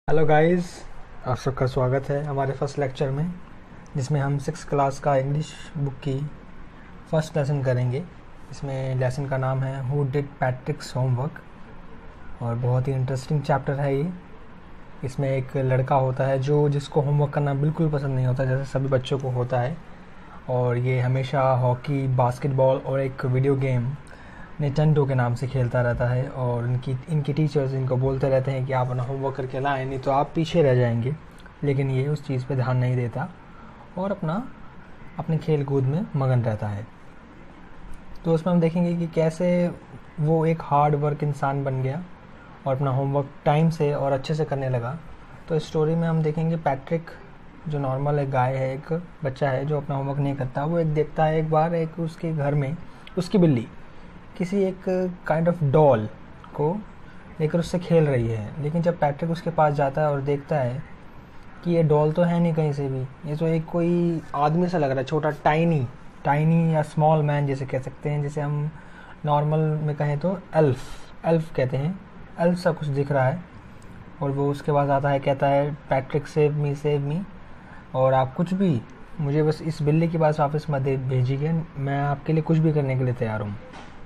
Hello guys, आप सबका स्वागत है हमारे फर्स्ट लेक्चर में, जिसमें हम 6th क्लास का इंग्लिश बुक की फर्स्ट लेसन करेंगे। इसमें लेसन का नाम है हु डिड पैट्रिक्स होमवर्क, और बहुत ही इंटरेस्टिंग चैप्टर है ये। इसमें एक लड़का होता है जिसको होमवर्क करना बिल्कुल पसंद नहीं होता, जैसे सभी बच्चों को होता है, और ये हमेशा हॉकी, बास्केटबॉल और एक वीडियो गेम निंटेंडो के नाम से खेलता रहता है। और इनकी टीचर्स इनको बोलते रहते हैं कि आप अपना होमवर्क करके लाएं, नहीं तो आप पीछे रह जाएंगे। लेकिन ये उस चीज़ पे ध्यान नहीं देता और अपने खेल कूद में मगन रहता है। तो उसमें हम देखेंगे कि कैसे वो एक हार्ड वर्क इंसान बन गया और अपना होमवर्क टाइम से और अच्छे से करने लगा। तो इस स्टोरी में हम देखेंगे पैट्रिक, जो नॉर्मल एक गाय है, एक बच्चा है जो अपना होमवर्क नहीं करता। वो देखता है एक बार उसके घर में उसकी बिल्ली किसी एक काइंड ऑफ डॉल को लेकर उससे खेल रही है। लेकिन जब पैट्रिक उसके पास जाता है और देखता है कि ये डॉल तो है नहीं कहीं से भी, ये तो एक कोई आदमी सा लग रहा है, छोटा टाइनी या स्मॉल मैन जैसे कह सकते हैं, जैसे हम नॉर्मल में कहें तो एल्फ कहते हैं, एल्फ सा कुछ दिख रहा है। और वो उसके पास आता है, कहता है पैट्रिक सेव मी, और आप कुछ भी, मुझे बस इस बिल्ली के पास वापस मत भेजिए, मैं आपके लिए कुछ भी करने के लिए तैयार हूँ।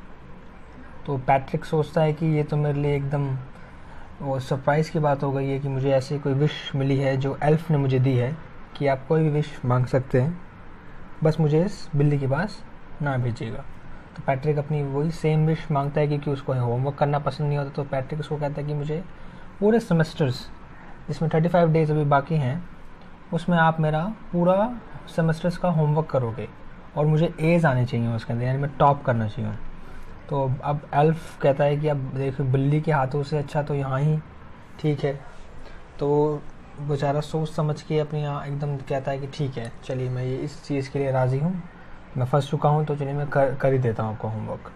तो पैट्रिक सोचता है कि ये तो मेरे लिए एकदम वो सरप्राइज़ की बात हो गई है कि मुझे ऐसी कोई विश मिली है जो एल्फ ने मुझे दी है कि आप कोई भी विश मांग सकते हैं, बस मुझे इस बिल्ली के पास ना भेजिएगा। तो पैट्रिक अपनी वही सेम विश मांगता है, क्योंकि उसको होमवर्क करना पसंद नहीं होता। तो पैट्रिक उसको कहता है कि मुझे पूरे सेमेस्टर्स, जिसमें 35 डेज अभी बाकी हैं, उसमें आप मेरा पूरा सेमेस्टर्स का होमवर्क करोगे और मुझे एज आने चाहिए उसके अंदर, यानी मैं टॉप करना चाहिए। तो अब एल्फ कहता है कि अब देखो, बिल्ली के हाथों से अच्छा तो यहाँ ही ठीक है। तो बेचारा सोच समझ के अपनी यहाँ एकदम कहता है कि ठीक है, चलिए मैं ये इस चीज़ के लिए राज़ी हूँ, मैं फंस चुका हूँ, तो चलिए मैं कर ही देता हूँ आपका होमवर्क।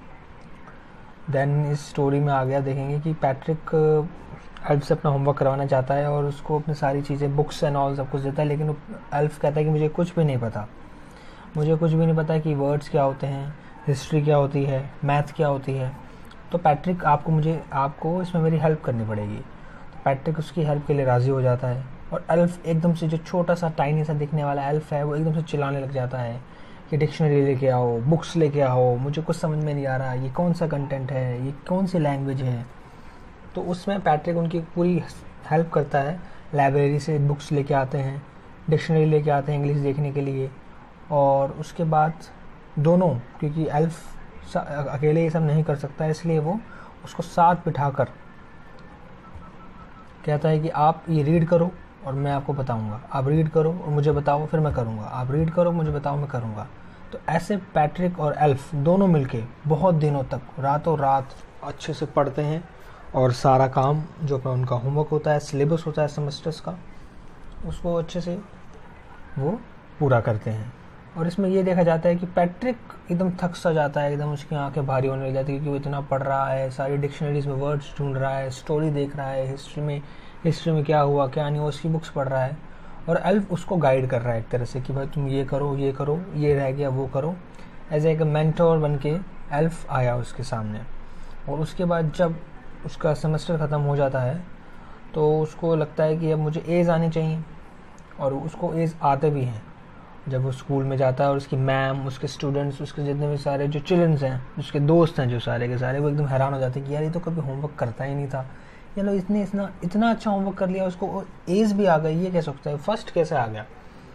देन इस स्टोरी में आ गया, देखेंगे कि पैट्रिक एल्फ से अपना होमवर्क करवाना चाहता है और उसको अपनी सारी चीज़ें, बुक्स एंड ऑल सब कुछ देता है। लेकिन एल्फ कहता है कि मुझे कुछ भी नहीं पता कि वर्ड्स क्या होते हैं, हिस्ट्री क्या होती है, मैथ क्या होती है। तो पैट्रिक आपको इसमें मेरी हेल्प करनी पड़ेगी। तो पैट्रिक उसकी हेल्प के लिए राज़ी हो जाता है। और एल्फ एकदम से, जो छोटा सा टाइनी सा दिखने वाला एल्फ है, वो एकदम से चिल्लाने लग जाता है कि डिक्शनरी लेके आओ, बुक्स लेके आओ, मुझे कुछ समझ में नहीं आ रहा, ये कौन सा कंटेंट है, ये कौन सी लैंग्वेज है। तो उसमें पैट्रिक उनकी पूरी हेल्प करता है। लाइब्रेरी से बुक्स लेके आते हैं, डिक्शनरी लेके आते हैं इंग्लिश देखने के लिए। और उसके बाद दोनों, क्योंकि एल्फ अकेले ये सब नहीं कर सकता, इसलिए वो उसको साथ बिठाकर कहता है कि आप ये रीड करो और मैं आपको बताऊंगा, आप रीड करो और मुझे बताओ, फिर मैं करूंगा, आप रीड करो मुझे बताओ, मैं करूंगा। तो ऐसे पैट्रिक और एल्फ दोनों मिलके बहुत दिनों तक, रातों रात अच्छे से पढ़ते हैं और सारा काम जो अपना उनका होमवर्क होता है, सिलेबस होता है सेमेस्टर्स का, उसको अच्छे से वो पूरा करते हैं। और इसमें ये देखा जाता है कि पैट्रिक एकदम थक सा जाता है, एकदम उसकी आंखें भारी होने लग जाती है, क्योंकि वो इतना पढ़ रहा है, सारी डिक्शनरीज में वर्ड्स ढूंढ रहा है, स्टोरी देख रहा है, हिस्ट्री में क्या हुआ क्या नहीं, उसकी बुक्स पढ़ रहा है। और एल्फ उसको गाइड कर रहा है एक तरह से कि भाई तुम ये करो, ये रह गया वो करो। एज एक मेंटोर बन के एल्फ आया उसके सामने। और उसके बाद जब उसका सेमेस्टर ख़त्म हो जाता है तो उसको लगता है कि अब मुझे एज आनी चाहिए, और उसको एज आते भी हैं। जब वो स्कूल में जाता है और उसकी मैम, उसके स्टूडेंट्स, उसके जितने भी सारे जो चिल्ड्रंस हैं, उसके दोस्त हैं जो सारे के सारे, वो एकदम हैरान हो जाते हैं कि यार ये तो कभी होमवर्क करता ही नहीं था, ये लो इसने इतना अच्छा होमवर्क कर लिया, उसको एज भी आ गई, ये कैसे सकता है, फर्स्ट कैसे आ गया।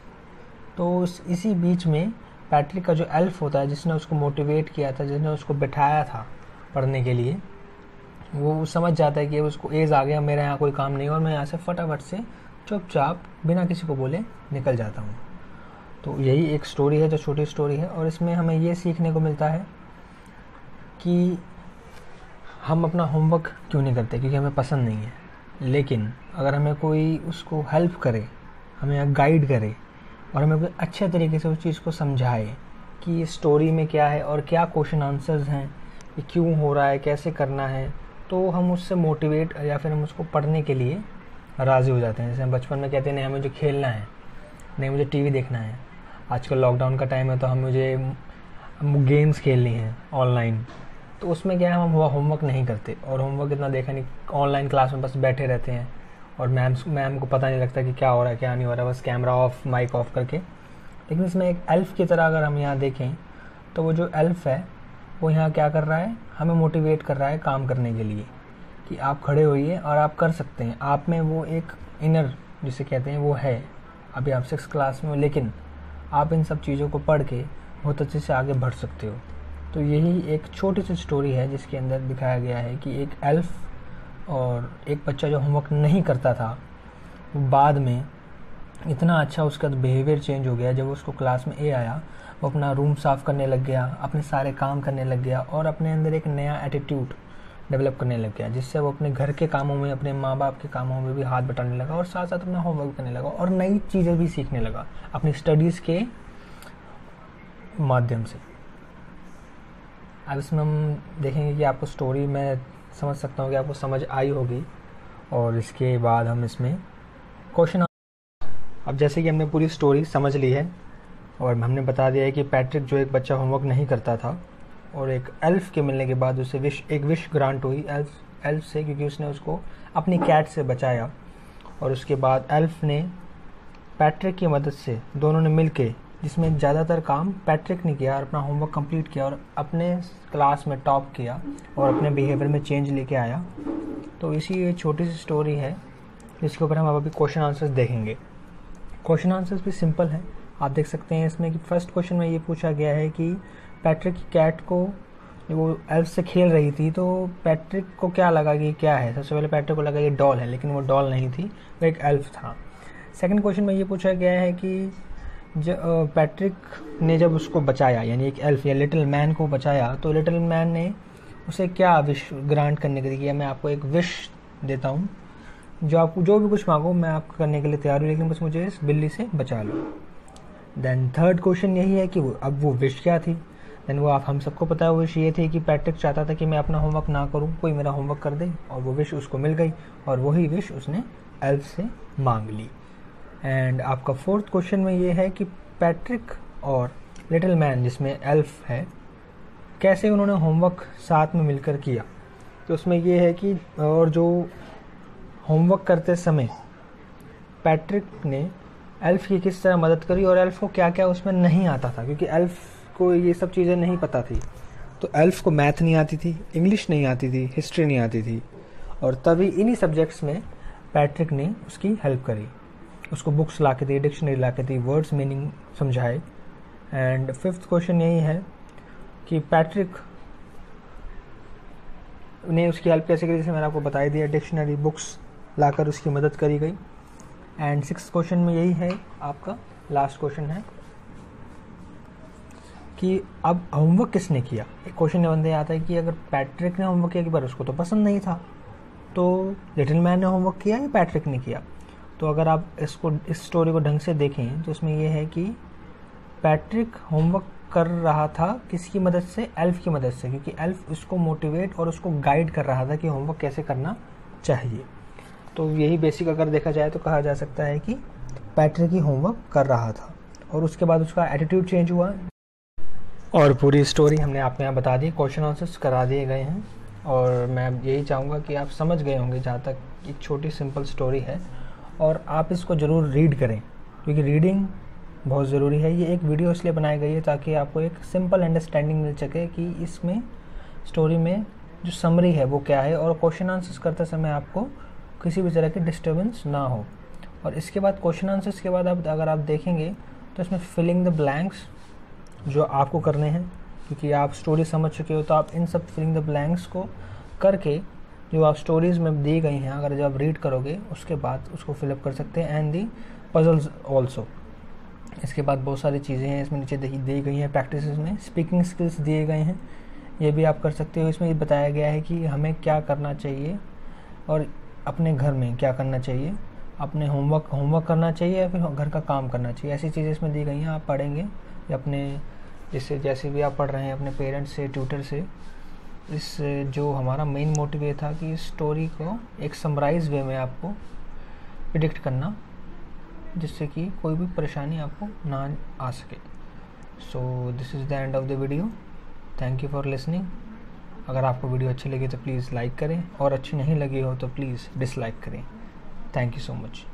तो इसी बीच में पैट्रिक का जो एल्फ होता है, जिसने उसको मोटिवेट किया था, जिसने उसको बिठाया था पढ़ने के लिए, वो समझ जाता है कि उसको एज आ गया, मेरा यहाँ कोई काम नहीं और मैं यहाँ से फटाफट से चुपचाप बिना किसी को बोले निकल जाता हूँ। तो यही एक स्टोरी है जो छोटी स्टोरी है, और इसमें हमें ये सीखने को मिलता है कि हम अपना होमवर्क क्यों नहीं करते, क्योंकि हमें पसंद नहीं है। लेकिन अगर हमें कोई उसको हेल्प करे, हमें गाइड करे और हमें कोई अच्छे तरीके से उस चीज़ को समझाए कि ये स्टोरी में क्या है और क्या क्वेश्चन आंसर्स हैं, ये क्यों हो रहा है, कैसे करना है, तो हम उससे मोटिवेट या फिर हम उसको पढ़ने के लिए राज़ी हो जाते हैं। जैसे हम बचपन में कहते हैं नहीं हमें जो खेलना है, नहीं मुझे टीवी देखना है। आजकल लॉकडाउन का टाइम है तो मुझे गेम्स खेलनी है ऑनलाइन, तो उसमें क्या है, हम होमवर्क नहीं करते और होमवर्क इतना देखा नहीं, ऑनलाइन क्लास में बस बैठे रहते हैं और मैम को पता नहीं लगता कि क्या हो रहा है क्या नहीं हो रहा है, बस कैमरा ऑफ माइक ऑफ करके। लेकिन इसमें एक एल्फ की तरह अगर हम यहाँ देखें तो वो जो एल्फ है वो यहाँ क्या कर रहा है, हमें मोटिवेट कर रहा है काम करने के लिए कि आप खड़े होइए और आप कर सकते हैं। आप में वो एक इनर जिसे कहते हैं वो है। अभी आप 6th क्लास में हो लेकिन आप इन सब चीज़ों को पढ़ के बहुत अच्छे से आगे बढ़ सकते हो। तो यही एक छोटी सी स्टोरी है जिसके अंदर दिखाया गया है कि एक एल्फ और एक बच्चा जो होमवर्क नहीं करता था, बाद में इतना अच्छा उसका बिहेवियर चेंज हो गया। जब उसको क्लास में ए आया, वो अपना रूम साफ़ करने लग गया, अपने सारे काम करने लग गया और अपने अंदर एक नया एटीट्यूड डेवलप करने लग गया, जिससे वो अपने घर के कामों में, अपने माँ बाप के कामों में भी हाथ बटाने लगा और साथ साथ अपना होमवर्क करने लगा और नई चीज़ें भी सीखने लगा अपनी स्टडीज़ के माध्यम से। अब इसमें हम देखेंगे कि आपको स्टोरी में समझ सकता हूँ कि आपको समझ आई होगी और इसके बाद हम इसमें क्वेश्चन। अब जैसे कि हमने पूरी स्टोरी समझ ली है और हमने बता दिया है कि पैट्रिक जो एक बच्चा होमवर्क नहीं करता था और एक एल्फ के मिलने के बाद उसे एक विश ग्रांट हुई एल्फ से, क्योंकि उसने उसको अपनी कैट से बचाया। और उसके बाद एल्फ ने पैट्रिक की मदद से, दोनों ने मिलके, जिसमें ज़्यादातर काम पैट्रिक ने किया और अपना होमवर्क कंप्लीट किया और अपने क्लास में टॉप किया और अपने बिहेवियर में चेंज लेके आया। तो इसी ये छोटी सी स्टोरी है जिसके ऊपर हम अब अभी क्वेश्चन आंसर्स देखेंगे। क्वेश्चन आंसर्स भी सिंपल हैं, आप देख सकते हैं इसमें कि फर्स्ट क्वेश्चन में ये पूछा गया है कि पैट्रिक की कैट को, वो एल्फ से खेल रही थी तो पैट्रिक को क्या लगा कि क्या है। सबसे पहले पैट्रिक को लगा ये डॉल है, लेकिन वो डॉल नहीं थी, वो एक एल्फ था। सेकंड क्वेश्चन में ये पूछा गया है कि पैट्रिक ने जब उसको बचाया, यानी एक एल्फ या लिटिल मैन को बचाया, तो लिटिल मैन ने उसे क्या विश ग्रांट करने के लिए किया, मैं आपको एक विश देता हूँ, जो आपको जो भी कुछ मांगो मैं आपको करने के लिए तैयार हूँ, लेकिन बस मुझे इस बिल्ली से बचा लो। देन थर्ड क्वेश्चन यही है कि अब वो विश क्या थी। देन वो हम सबको पता है विश ये थी कि पैट्रिक चाहता था कि मैं अपना होमवर्क ना करूं, कोई मेरा होमवर्क कर दे, और वो विश उसको मिल गई और वही विश उसने एल्फ से मांग ली। एंड आपका फोर्थ क्वेश्चन में ये है कि पैट्रिक और लिटिल मैन जिसमें एल्फ है, कैसे उन्होंने होमवर्क साथ में मिलकर किया। तो उसमें ये है कि और जो होमवर्क करते समय पैट्रिक ने एल्फ की किस तरह मदद करी और एल्फ को क्या क्या उसमें नहीं आता था, क्योंकि एल्फ को ये सब चीज़ें नहीं पता थी। तो एल्फ को मैथ नहीं आती थी, इंग्लिश नहीं आती थी, हिस्ट्री नहीं आती थी, और तभी इन्हीं सब्जेक्ट्स में पैट्रिक ने उसकी हेल्प करी, उसको बुक्स ला के दी, डिक्शनरी ला के दी, वर्ड्स मीनिंग समझाए। एंड फिफ्थ क्वेश्चन यही है कि पैट्रिक ने उसकी हेल्प कैसे करी, जैसे मैंने आपको बता दिया, डिक्शनरी बुक्स लाकर उसकी मदद करी गई। एंड सिक्स्थ क्वेश्चन में यही है, आपका लास्ट क्वेश्चन है कि अब होमवर्क किसने किया। एक क्वेश्चन बनते आता है कि अगर पैट्रिक ने होमवर्क किया, कि बार उसको तो पसंद नहीं था, तो लिटिल मैन ने होमवर्क किया या पैट्रिक ने किया। तो अगर आप इस स्टोरी को ढंग से देखें तो इसमें यह है कि पैट्रिक होमवर्क कर रहा था किसकी मदद से, एल्फ की मदद से, क्योंकि एल्फ उसको मोटिवेट और उसको गाइड कर रहा था कि होमवर्क कैसे करना चाहिए। तो यही बेसिक अगर देखा जाए तो कहा जा सकता है कि पैट्रिक ही होमवर्क कर रहा था और उसके बाद उसका एटीट्यूड चेंज हुआ। और पूरी स्टोरी हमने आपको यहाँ बता दी, क्वेश्चन आंसर्स करा दिए गए हैं और मैं यही चाहूँगा कि आप समझ गए होंगे जहाँ तक एक छोटी सिंपल स्टोरी है, और आप इसको ज़रूर रीड करें क्योंकि रीडिंग बहुत ज़रूरी है। ये एक वीडियो इसलिए बनाई गई है ताकि आपको एक सिंपल अंडरस्टैंडिंग मिल सके कि इसमें स्टोरी में जो समरी है वो क्या है, और क्वेश्चन आंसर्स करते समय आपको किसी भी तरह की डिस्टर्बेंस ना हो। और इसके बाद क्वेश्चन आंसर्स के बाद अगर आप देखेंगे तो इसमें फिलिंग द ब्लैंक्स जो आपको करने हैं, क्योंकि आप स्टोरी समझ चुके हो, तो आप इन सब फिलिंग द ब्लैंक्स को करके जो आप स्टोरीज़ में दी गई हैं, अगर जब आप रीड करोगे उसके बाद उसको फिलअप कर सकते हैं। एंड दी पजल्स ऑल्सो, इसके बाद बहुत सारी चीज़ें हैं इसमें नीचे दी गई हैं। प्रैक्टिस में स्पीकिंग स्किल्स दिए गए हैं, ये भी आप कर सकते हो। इसमें ये बताया गया है कि हमें क्या करना चाहिए और अपने घर में क्या करना चाहिए, अपने होमवर्क करना चाहिए या फिर घर का काम करना चाहिए, ऐसी चीज़ें इसमें दी गई हैं। आप पढ़ेंगे या अपने जैसे भी आप पढ़ रहे हैं अपने पेरेंट्स से, ट्यूटर से। इस जो हमारा मेन मोटिव ये था कि इस स्टोरी को एक समराइज वे में आपको प्रिडिक्ट करना, जिससे कि कोई भी परेशानी आपको ना आ सके। So this is the end of the video. Thank you for listening. अगर आपको वीडियो अच्छी लगी तो प्लीज़ लाइक करें, और अच्छी नहीं लगी हो तो प्लीज़ डिसलाइक करें। Thank you so much.